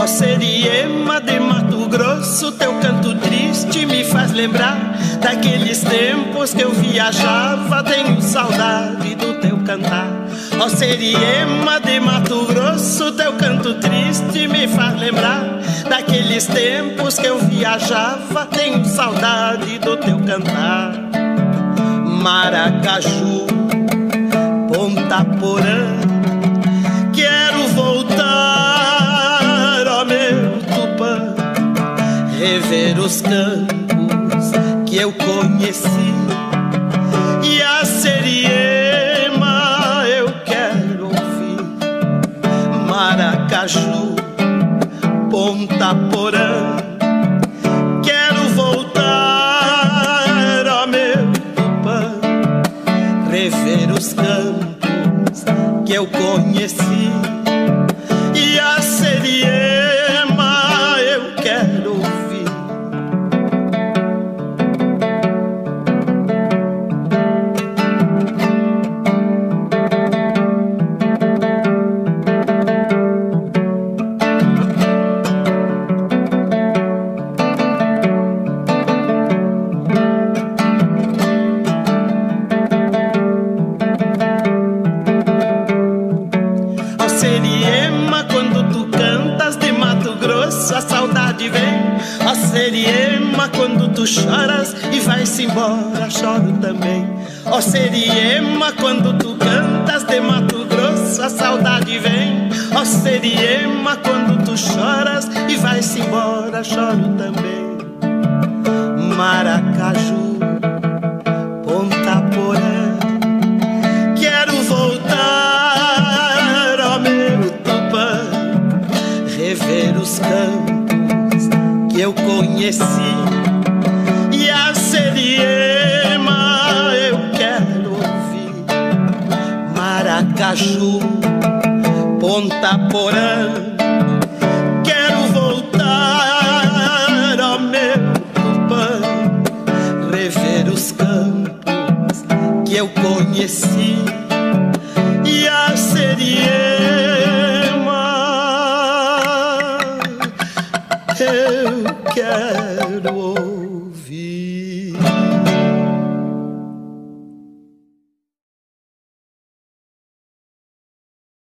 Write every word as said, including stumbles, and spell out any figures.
Seriema de Mato Grosso, teu canto triste me faz lembrar daqueles tempos que eu viajava. Tenho saudade do teu cantar. Ó Seriema de Mato Grosso, teu canto triste me faz lembrar daqueles tempos que eu viajava. Tenho saudade do teu cantar. Maracaju, Ponta Porã, quero voltar, ó meu Tupã, rever os campos que eu conheci. E a Seriema eu quero ouvir. Maracaju, Ponta Porã, quero voltar, ó meu Tupã, rever os campos que eu conheci. E a Seriema eu quero ouvir. Seriema, quando tu cantas de Mato Grosso, a saudade vem. Ó Seriema, quando tu choras e vais embora, choro também. Ó Seriema, quando tu cantas de Mato Grosso, a saudade vem. Ó Seriema, quando tu choras e vais embora, choro também. Maracaju, Ponta Porã, quero voltar, ó meu Tupã, rever os campos que eu conheci. E a Seriema eu quero ouvir. Maracaju, Ponta Porã, quero voltar, ó meu Tupã, rever os campos que eu conheci. E a Seriema eu quero ouvir.